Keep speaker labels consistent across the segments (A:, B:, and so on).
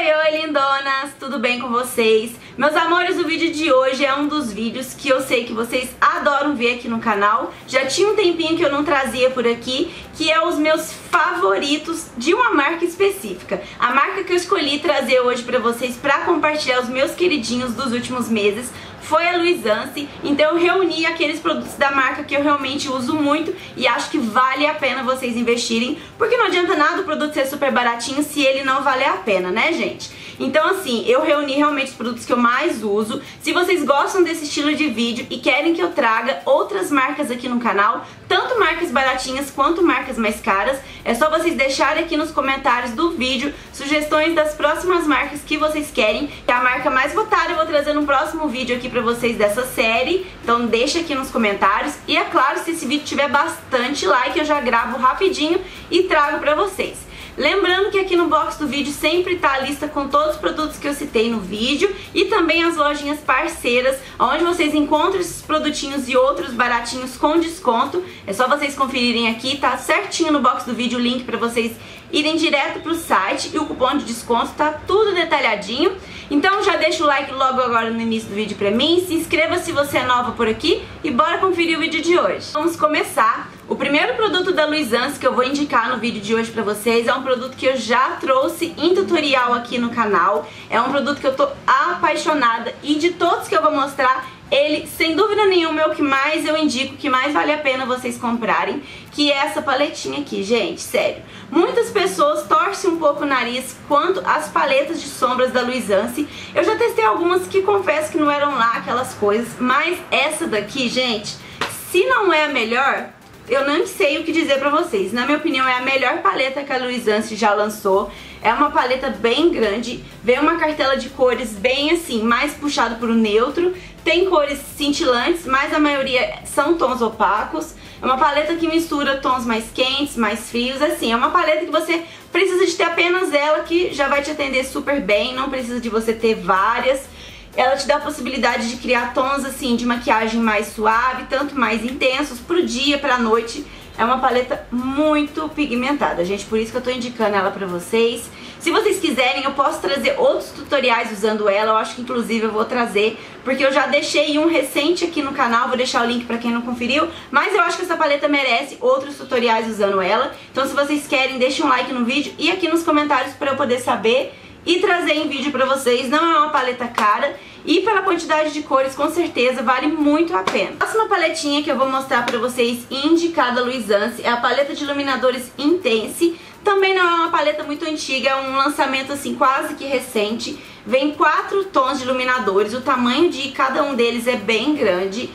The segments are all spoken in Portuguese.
A: Oi, lindonas! Tudo bem com vocês? Meus amores, o vídeo de hoje é um dos vídeos que eu sei que vocês adoram ver aqui no canal. Já tinha um tempinho que eu não trazia por aqui, que é os meus favoritos de uma marca específica. A marca que eu escolhi trazer hoje pra vocês, pra compartilhar os meus queridinhos dos últimos meses, foi a Luisance. Então eu reuni aqueles produtos da marca que eu realmente uso muito e acho que vale a pena vocês investirem, porque não adianta nada o produto ser super baratinho se ele não valer a pena, né, gente? Então assim, eu reuni realmente os produtos que eu mais uso. Se vocês gostam desse estilo de vídeo e querem que eu traga outras marcas aqui no canal, tanto marcas baratinhas quanto marcas mais caras, é só vocês deixarem aqui nos comentários do vídeo sugestões das próximas marcas que vocês querem. Que a marca mais votada eu vou trazer no próximo vídeo aqui pra vocês dessa série. Então deixa aqui nos comentários. E é claro, se esse vídeo tiver bastante like, eu já gravo rapidinho e trago pra vocês. Lembrando que aqui no box do vídeo sempre tá a lista com todos os produtos que eu citei no vídeo e também as lojinhas parceiras, onde vocês encontram esses produtinhos e outros baratinhos com desconto. É só vocês conferirem aqui, tá certinho no box do vídeo o link pra vocês irem direto pro site e o cupom de desconto tá tudo detalhadinho. Então já deixa o like logo agora no início do vídeo pra mim, se inscreva se você é nova por aqui e bora conferir o vídeo de hoje. Vamos começar. O primeiro produto da Luisance que eu vou indicar no vídeo de hoje pra vocês é um produto que eu já trouxe em tutorial aqui no canal. É um produto que eu tô apaixonada e de todos que eu vou mostrar, ele, sem dúvida nenhuma, é o que mais eu indico, que mais vale a pena vocês comprarem, que é essa paletinha aqui, gente, sério. Muitas pessoas torcem um pouco o nariz quanto às paletas de sombras da Luisance. Eu já testei algumas que confesso que não eram lá aquelas coisas, mas essa daqui, gente, se não é a melhor, eu não sei o que dizer pra vocês. Na minha opinião, é a melhor paleta que a Luisance já lançou. É uma paleta bem grande, vem uma cartela de cores bem assim, mais puxado pro neutro. Tem cores cintilantes, mas a maioria são tons opacos. É uma paleta que mistura tons mais quentes, mais frios, assim. É uma paleta que você precisa de ter apenas ela, que já vai te atender super bem. Não precisa de você ter várias. Ela te dá a possibilidade de criar tons assim de maquiagem mais suave, tanto mais intensos, pro dia, pra noite. É uma paleta muito pigmentada, gente, por isso que eu tô indicando ela pra vocês. Se vocês quiserem, eu posso trazer outros tutoriais usando ela, eu acho que inclusive eu vou trazer, porque eu já deixei um recente aqui no canal, vou deixar o link pra quem não conferiu, mas eu acho que essa paleta merece outros tutoriais usando ela. Então se vocês querem, deixem um like no vídeo e aqui nos comentários pra eu poder saber e trazer em vídeo pra vocês. Não é uma paleta cara e pela quantidade de cores com certeza vale muito a pena. A próxima paletinha que eu vou mostrar pra vocês e indicar da Luisance é a paleta de iluminadores Intense. Também não é uma paleta muito antiga, é um lançamento assim quase que recente. Vem 4 tons de iluminadores, o tamanho de cada um deles é bem grande.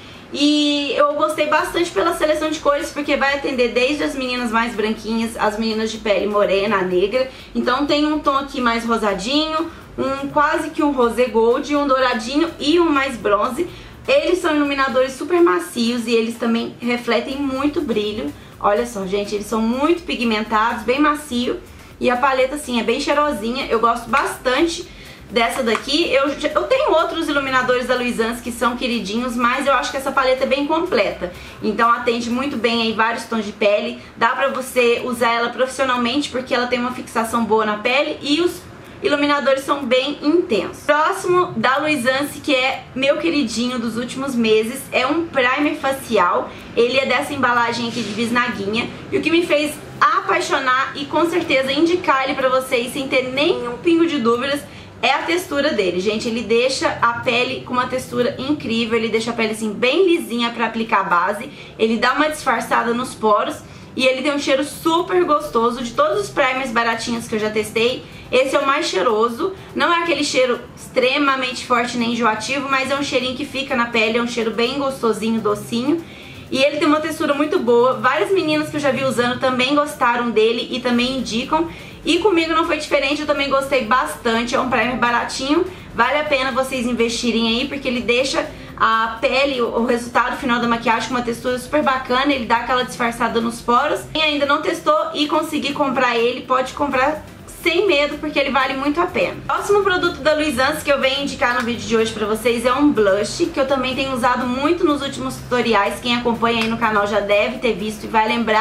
A: E eu gostei bastante pela seleção de cores, porque vai atender desde as meninas mais branquinhas, as meninas de pele morena, a negra. Então tem um tom aqui mais rosadinho, quase que um rosé gold, um douradinho e um mais bronze. Eles são iluminadores super macios e eles também refletem muito brilho. Olha só, gente, eles são muito pigmentados, bem macio. E a paleta, assim, é bem cheirosinha. Eu gosto bastante dessa daqui. Eu tenho outros iluminadores da Luisance que são queridinhos, mas eu acho que essa paleta é bem completa. Então atende muito bem aí vários tons de pele. Dá pra você usar ela profissionalmente, porque ela tem uma fixação boa na pele e os iluminadores são bem intensos. Próximo da Luisance, que é meu queridinho dos últimos meses, é um primer facial. Ele é dessa embalagem aqui de bisnaguinha. E o que me fez apaixonar e com certeza indicar ele pra vocês sem ter nenhum pingo de dúvidas é a textura dele, gente. Ele deixa a pele com uma textura incrível, ele deixa a pele assim bem lisinha pra aplicar a base. Ele dá uma disfarçada nos poros e ele tem um cheiro super gostoso. De todos os primers baratinhos que eu já testei, esse é o mais cheiroso. Não é aquele cheiro extremamente forte nem enjoativo, mas é um cheirinho que fica na pele, é um cheiro bem gostosinho, docinho. E ele tem uma textura muito boa. Várias meninas que eu já vi usando também gostaram dele e também indicam. E comigo não foi diferente, eu também gostei bastante. É um primer baratinho, vale a pena vocês investirem aí, porque ele deixa a pele, o resultado final da maquiagem com uma textura super bacana. Ele dá aquela disfarçada nos poros. Quem ainda não testou e conseguir comprar ele, pode comprar sem medo, porque ele vale muito a pena. O próximo produto da Luisance que eu venho indicar no vídeo de hoje pra vocês é um blush, que eu também tenho usado muito nos últimos tutoriais. Quem acompanha aí no canal já deve ter visto e vai lembrar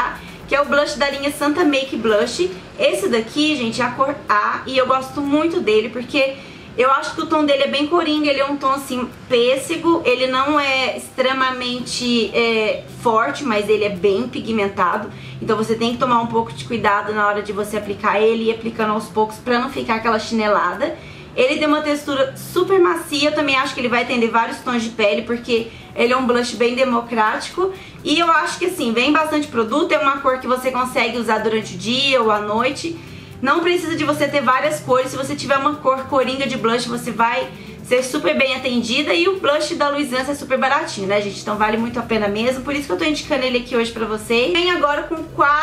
A: que é o blush da linha Santa Make Blush. Esse daqui, gente, é a cor A, e eu gosto muito dele porque eu acho que o tom dele é bem coringa, ele é um tom assim pêssego, ele não é extremamente forte, mas ele é bem pigmentado. Então você tem que tomar um pouco de cuidado na hora de você aplicar ele e ir aplicando aos poucos pra não ficar aquela chinelada. Ele tem uma textura super macia, eu também acho que ele vai atender vários tons de pele, porque ele é um blush bem democrático. E eu acho que assim, vem bastante produto, é uma cor que você consegue usar durante o dia ou à noite. Não precisa de você ter várias cores, se você tiver uma cor coringa de blush, você vai ser super bem atendida. E o blush da Luisance é super baratinho, né, gente? Então vale muito a pena mesmo, por isso que eu tô indicando ele aqui hoje pra vocês. Vem agora com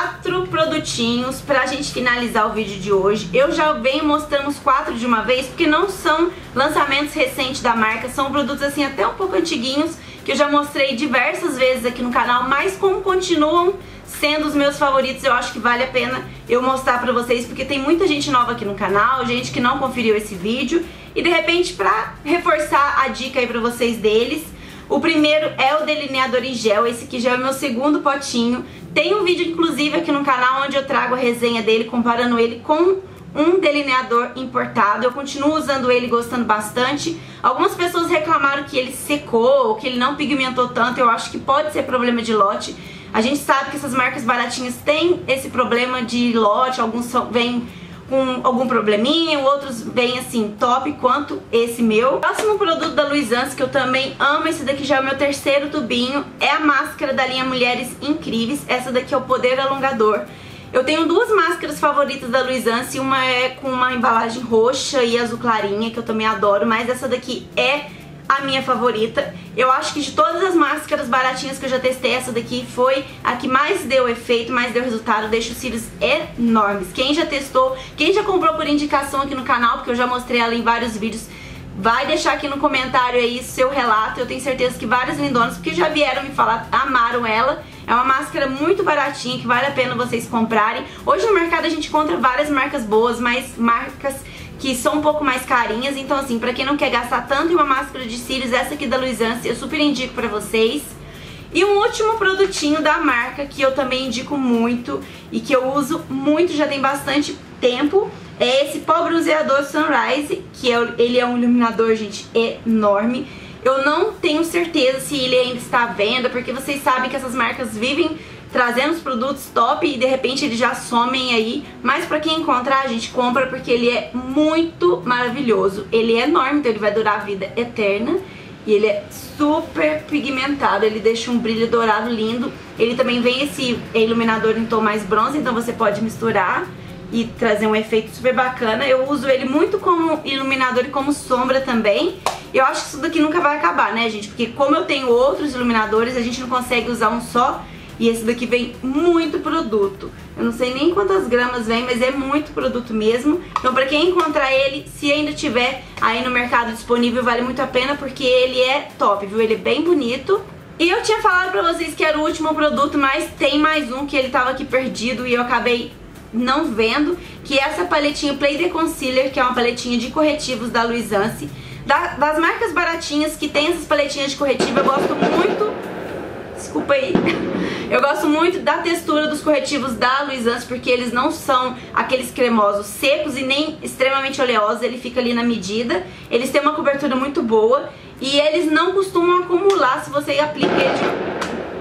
A: 4 produtinhos pra gente finalizar o vídeo de hoje. Eu já venho mostrando os 4 de uma vez, porque não são lançamentos recentes da marca, são produtos assim até um pouco antiguinhos, que eu já mostrei diversas vezes aqui no canal, mas como continuam sendo os meus favoritos, eu acho que vale a pena eu mostrar pra vocês, porque tem muita gente nova aqui no canal, gente que não conferiu esse vídeo, e de repente pra reforçar a dica aí pra vocês deles, o primeiro é o delineador em gel. Esse aqui já é o meu segundo potinho. Tem um vídeo inclusive aqui no canal onde eu trago a resenha dele, comparando ele com um delineador importado. Eu continuo usando ele, gostando bastante. Algumas pessoas reclamaram que ele secou, que ele não pigmentou tanto. Eu acho que pode ser problema de lote. A gente sabe que essas marcas baratinhas têm esse problema de lote, alguns vêm com algum probleminha, outros vêm assim top quanto esse meu. O próximo produto da Luisance, que eu também amo, esse daqui já é o meu terceiro tubinho, é a máscara da linha Mulheres Incríveis. Essa daqui é o Poder Alongador. Eu tenho duas máscaras favoritas da Luisance, uma é com uma embalagem roxa e azul clarinha, que eu também adoro, mas essa daqui é a minha favorita. Eu acho que de todas as máscaras baratinhas que eu já testei, essa daqui foi a que mais deu efeito, mais deu resultado, deixa os cílios enormes. Quem já testou, quem já comprou por indicação aqui no canal, porque eu já mostrei ela em vários vídeos, vai deixar aqui no comentário aí seu relato. Eu tenho certeza que várias lindonas, porque já vieram me falar, amaram ela. É uma máscara muito baratinha, que vale a pena vocês comprarem. Hoje no mercado a gente encontra várias marcas boas, mas marcas que são um pouco mais carinhas. Então assim, pra quem não quer gastar tanto em uma máscara de cílios, essa aqui da Luisance eu super indico pra vocês. E um último produtinho da marca que eu também indico muito e que eu uso muito, já tem bastante tempo, é esse pó bronzeador Sunrise, que ele é um iluminador, gente, enorme. Eu não tenho certeza se ele ainda está à venda, porque vocês sabem que essas marcas vivem trazendo os produtos top e de repente eles já somem aí. Mas pra quem encontrar, a gente compra, porque ele é muito maravilhoso. Ele é enorme, então ele vai durar a vida eterna. E ele é super pigmentado, ele deixa um brilho dourado lindo. Ele também vem esse iluminador em tom mais bronze, então você pode misturar e trazer um efeito super bacana. Eu uso ele muito como iluminador e como sombra também. Eu acho que isso daqui nunca vai acabar, né, gente? Porque como eu tenho outros iluminadores, a gente não consegue usar um só. E esse daqui vem muito produto. Eu não sei nem quantas gramas vem, mas é muito produto mesmo. Então pra quem encontrar ele, se ainda tiver aí no mercado disponível, vale muito a pena, porque ele é top, viu? Ele é bem bonito. E eu tinha falado pra vocês que era o último produto, mas tem mais um que ele tava aqui perdido e eu acabei não vendo, que é essa paletinha Play The Concealer, que é uma paletinha de corretivos da Luisance. Das marcas baratinhas que tem essas paletinhas de corretivo, eu gosto muito. Desculpa aí. Eu gosto muito da textura dos corretivos da Luisance, porque eles não são aqueles cremosos secos e nem extremamente oleosos, ele fica ali na medida. Eles têm uma cobertura muito boa e eles não costumam acumular se você aplica ele.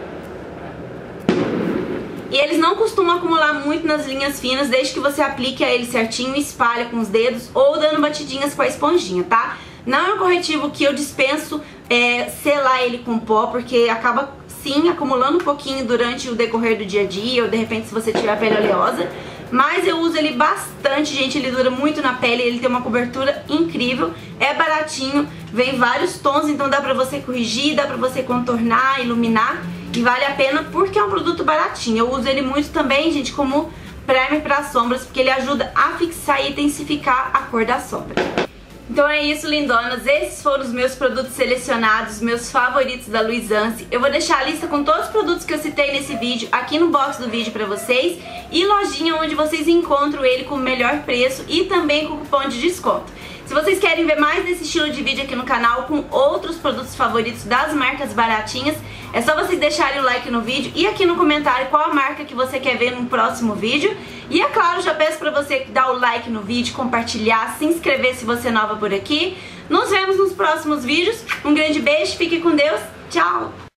A: E eles não costumam acumular muito nas linhas finas, desde que você aplique ele certinho e espalha com os dedos ou dando batidinhas com a esponjinha, tá? Não é um corretivo que eu dispenso selar ele com pó, porque acaba sim acumulando um pouquinho durante o decorrer do dia a dia, ou de repente se você tiver a pele oleosa. Mas eu uso ele bastante, gente, ele dura muito na pele, ele tem uma cobertura incrível, é baratinho, vem vários tons, então dá pra você corrigir, dá pra você contornar, iluminar, e vale a pena porque é um produto baratinho. Eu uso ele muito também, gente, como primer para sombras, porque ele ajuda a fixar e intensificar a cor da sombra. Então é isso, lindonas, esses foram os meus produtos selecionados, meus favoritos da Luisance. Eu vou deixar a lista com todos os produtos que eu citei nesse vídeo aqui no box do vídeo pra vocês, e lojinha onde vocês encontram ele com o melhor preço e também com cupom de desconto. Se vocês querem ver mais desse estilo de vídeo aqui no canal com outros produtos favoritos das marcas baratinhas, é só vocês deixarem o like no vídeo e aqui no comentário qual a marca que você quer ver no próximo vídeo. E é claro, já peço pra você dar o like no vídeo, compartilhar, se inscrever se você é nova por aqui. Nos vemos nos próximos vídeos. Um grande beijo, fique com Deus, tchau!